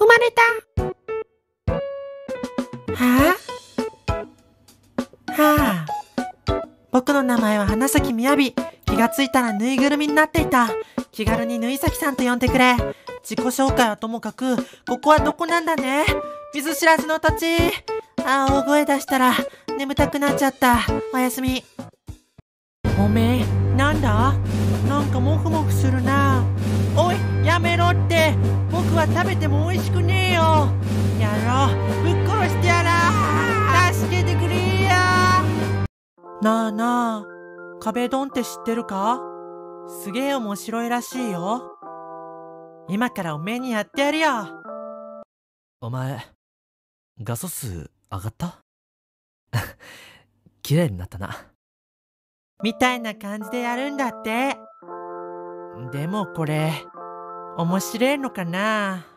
生まれた。はあ、僕の名前は花咲みやび。気がついたらぬいぐるみになっていた。気軽にぬいさきさんと呼んでくれ。自己紹介はともかく、ここはどこなんだね。見ず知らずの土地。大声出したら眠たくなっちゃった。おやすみ。おめえ、なんだ？なんかモフモフするな。おい、やめろって。僕は食べても美味しくねえよ。やろう、ぶっ殺してやら。助けてくれや。なあなあ、壁ドンって知ってるか？すげえ面白いらしいよ。今からおめえにやってやるよ。 お前、画素数上がった？綺麗になったな。 みたいな感じでやるんだって。でもこれ、面白いのかな？